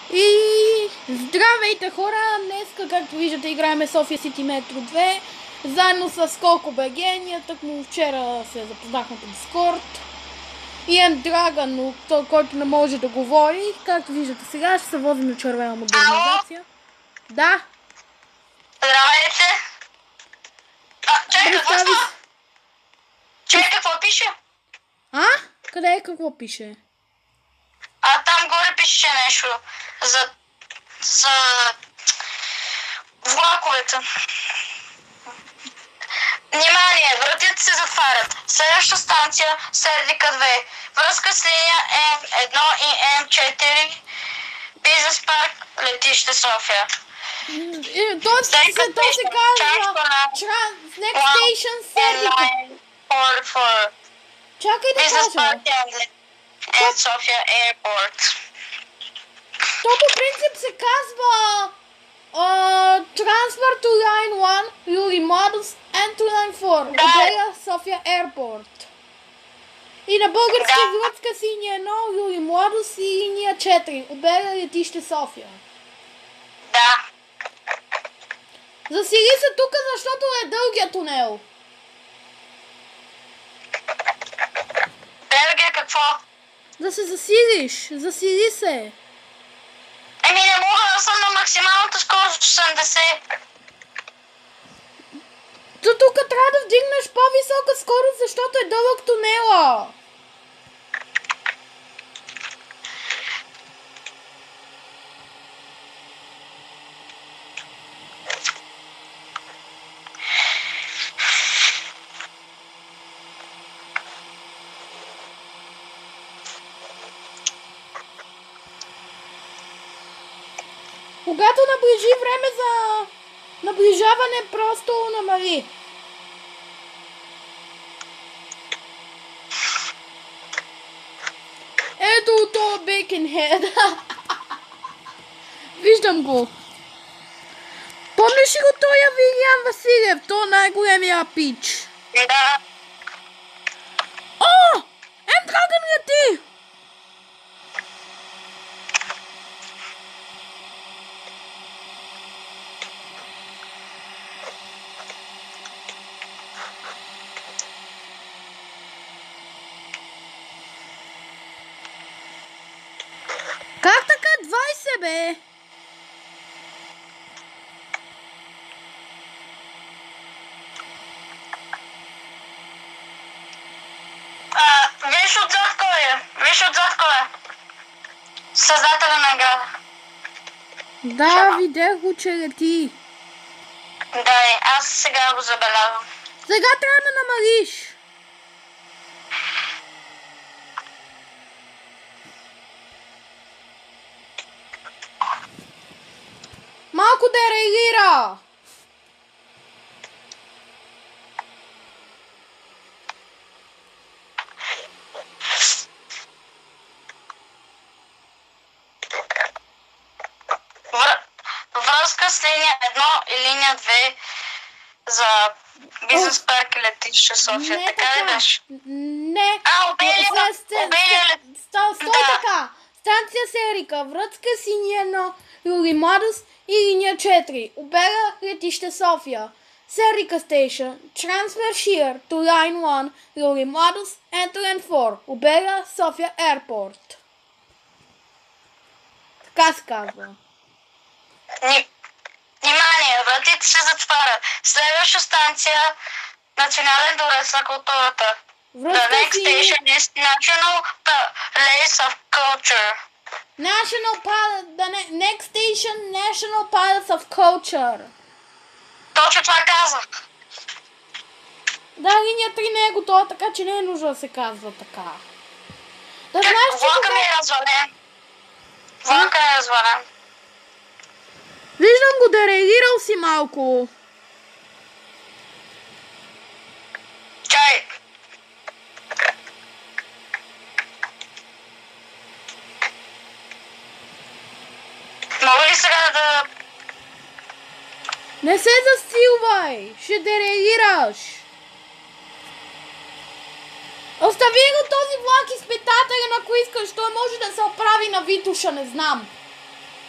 И здравейте хора! Днеска, както виждате, играем Sofia City Metro 2 заедно с Колко БГ. Ние тъкмо вчера се запознахме по Discord. Имам Драган, който не може да говори. Както виждате сега, ще се возим на червена модернизация. Да. Здравейте! Чакай, какво става? Чакай, какво пише? Къде е, какво пише? Там горе пише нещо за влаковете. Внимание, вратите се затварят. Следваща станция Сердика 2. Връзка с линия М1 и М4. Бизнес парк, летище София. То се казва Next Station Сердика. Чакай да кажа. And Sofia Airport. То по принцип се казва Transfer to Line 1, Юри Models, and to Line 4, Обега Sofia Airport. И на българска връзка с линия 1, Юри Models и линия 4, Обега летище София. Да. Засили се тук, защото е дългия тунел. Дългия какво? Да се засилиш. Засили се. Не мога да съм на максималната скорост 80. Тук трябва да вдигнеш по-висока скорост, защото е дълъг тунела. Когато наближи време за наближаване, просто намали. Ето това Бекенхед. Виждам го. Помниш ли го този Вилиан Василев? Той е най-големия пич. Да. О! М-Драган лети! Как така 20, бе? Виж отзад кой е. Виж отзад кой е. Създателя на играта. Да, видях го, че лети. Да, аз сега го забелязвам. Сега трябва да намалиш. Малко дерайлира. Връзка с линия 1 и линия 2 за бизнес парк и летище София. Не така ли беше? Не. Стой така. Станция Серика. Връзка с линия 1 Юри Модус и линия 4. Обера летище София. Серика Station. Transfer here to line 1 Юри Модус and to line 4. Обера София Airport. Така се казва. Внимание, вратите се затварят. Следваща станция Национален дворец на културата. The next station is National Palace of Culture. The next station, National Palace of Culture. Точно това казах. Да, линия 3 не е готова, така че не е нужно да се казва така. Да знаеш, че влака ми е развален. Влака е развален. Виждам го, дерайлирал си малко. Чай. Мога ли сега да... Не се засилвай! Ще дерайлираш! Остави го този влак изпитателя, ако искаш. Той може да се оправи на Витуша, не знам.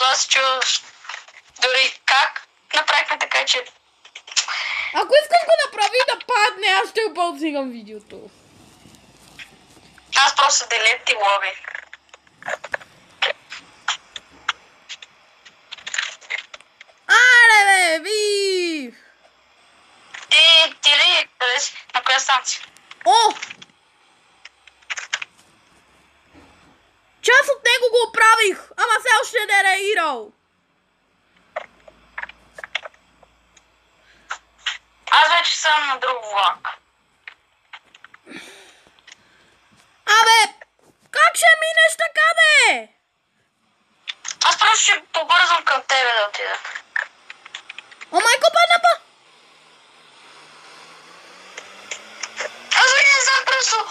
това се чуваш. Дори как направихме така, че... Ако искаш го направи да падне, аз ще го паузирам видеото. Аз просто делет ти лови. Аре бе, ви! Ти ли? Къде си? На коя станция? О! Част от него го оправих, ама все още не е реагирал. Аз вече съм на друг влак. Абе, как ще минеш така, бе? Аз просто ще побързам към тебе да отида. О, майко, падна па! Аз не знам просто...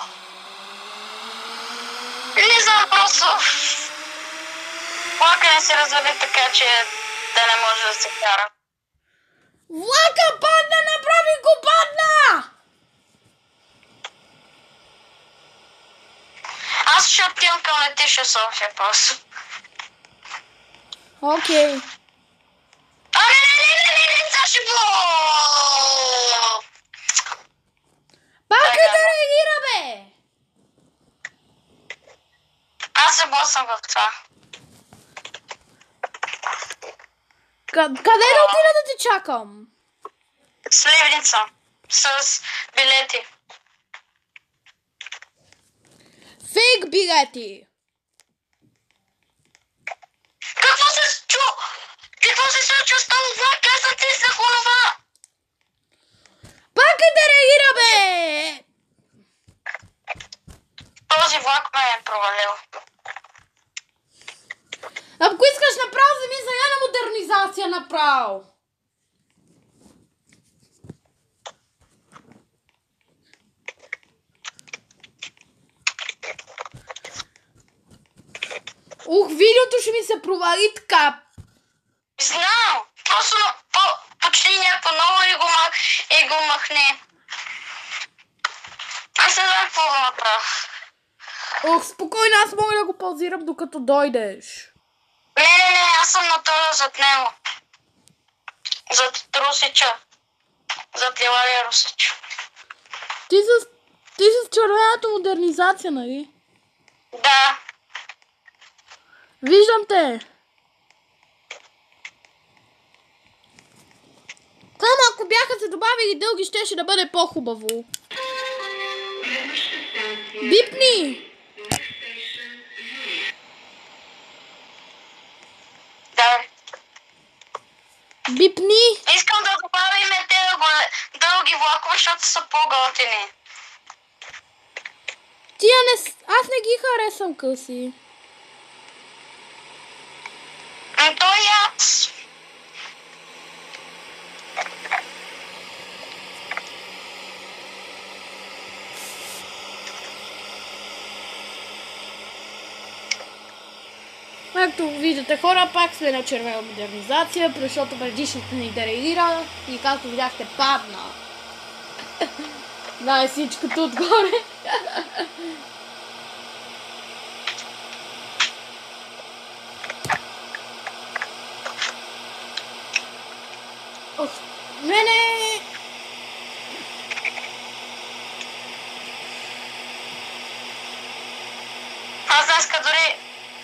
Не знам просто... Влака не се развали така, че да не може да се кара. Влака падна, направи го падна! Аз ще отивам към летище София просто. Окей. Не, Сашибо! Пак да реагира, бе! Аз се блъсвам в това. Къде да отида да ти чакам? Сливница. С билети. Фейк билети! Какво се случва с този влак? Аз натиснах онова! Пак да реагира, бе! Този влак ме е провалил. Ако искаш направо, вземи сега на модернизация направо. Ух, видеото ще ми се провали така. Знам! Просто почти някакво ново и го махне. Аз не знам какво да направя. Ох, спокойно, аз мога да го паузирам докато дойдеш. Не, аз съм на това зад него. Зад Русича. Зад Левария Русич. Ти с червената модернизация, нали? Да. Виждам те. Само ако бяха се добавили дълги, щеше да бъде по-хубаво. Бипни! Да. Бипни! Искам да добавим те дълги влакове, защото са по-готини. Аз не ги харесвам къси. То и аз. Както виждате хора, пак сме на червена модернизация, защото предишната ни дерайлира и както видяхте падна. Да, е всичкото отгоре. Ох, мене! Аз днеска дори...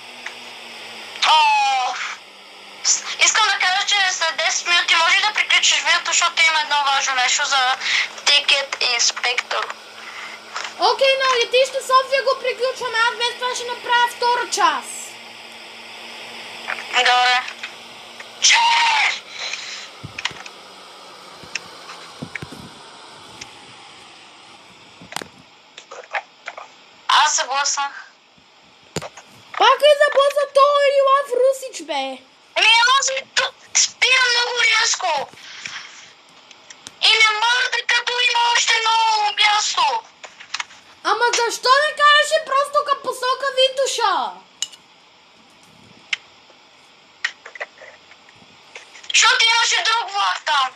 Искам да кажа, че след 10 минути може да приключиш видеото, защото има едно важно нещо за тикет инспектор. Окей, на летище София го приключваме. Аз без това ще направя втора част. Добре. Аз се блъснах. Пак е заблъсна той или в Русич, бе. Аз спира много рязко. И не мърда, като има още много място. Ама защо не караше просто към посока Витуша? Защото имаше друг влак там.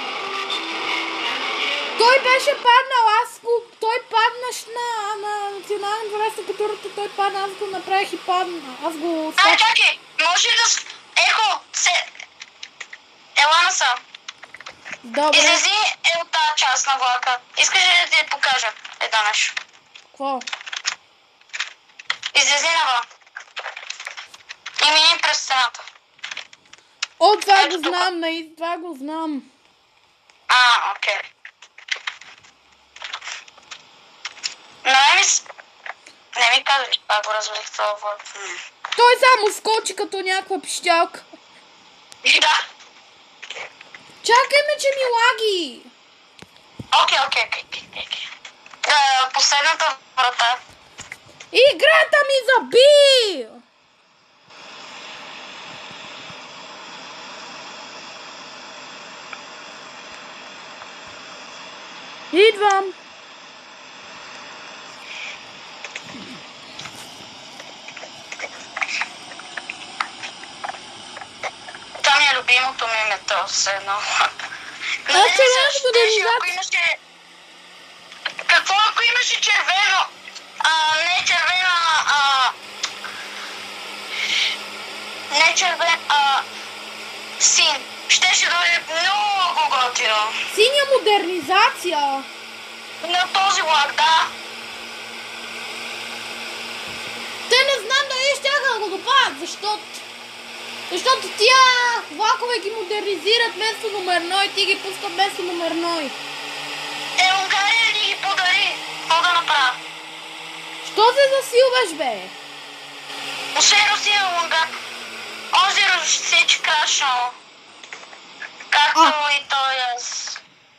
Той беше паднал, той паднаш на национален дворец на културата, той падна, аз го направих и падна. Аз го... Чакай, може Може ли да... Ехо, ела насам. Добре. Излези от тази част на влака. Искаш ли да ти покажа едно нещо? Какво? Излези навън. И мини през стената. О, това го знам, това го знам. Окей. Но не ми казвай, че това го развалих това влак. Той само скочи като някаква пищялка. Да. Чакай ме, че ми лаги. Окей. Последната врата. Играта ми заби! Идвам. Това ми е любимото ми метро, все едно. Какво ако имаше червено? Не червено, не червен, син. Щеше да бъде много готино. Синя модернизация. На този влак, да. Те не знам дали щяха да го допадат, защото тия влакове ги модернизират вместо номер 1 и ти ги пускат вместо номер 1. Унгария ни ги подари. Какво да направя? Що се засилваш, бе? Освен Русия, Унгария. Онзи Русич крашнал. Както и той аз.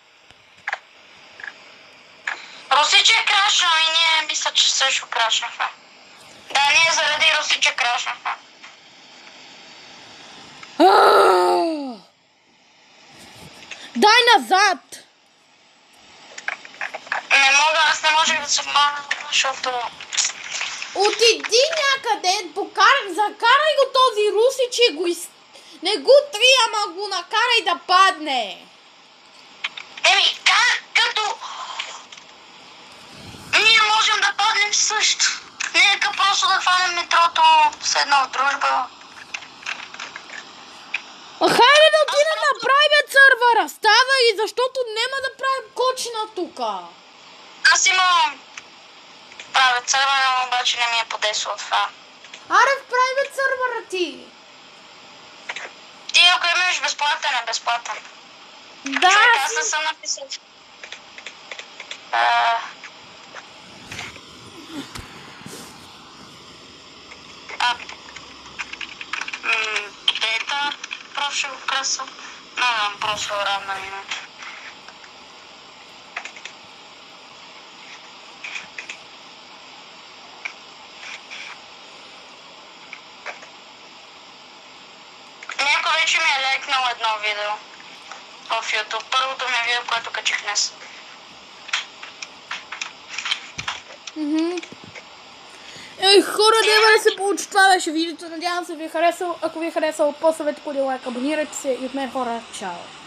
Русич е крашнал и ние мисля, че също крашнахме. Да, ние заради Русича крашнахме. Дай назад! Не мога, аз не можех да се вмана, защото... Отиди някъде, закарай го този Русич и го не го три, ама го накарай да падне. Как като... Ние можем да паднем също. Нека просто да хванем метрото с една дружба. Хайде да отидем на private сървъра, става и защото няма да правим кочина тука. Аз имам private сървъра, обаче не ми е подесло от това. Аре в private сървъра ти. Ти ако имаш безплатен, е безплатен. Да, аз не съм написал. Ета, прошу краса. Не, прошу равна минута. Някой вече ми е лайкнал едно видео в YouTube. Първото ми видео, което качих днес. Ей, хора, няма да се получи. Това беше видеото. Надявам се ви е харесало. Ако ви е харесало, поставете лайк, абонирайте се и от мен, хора, чао.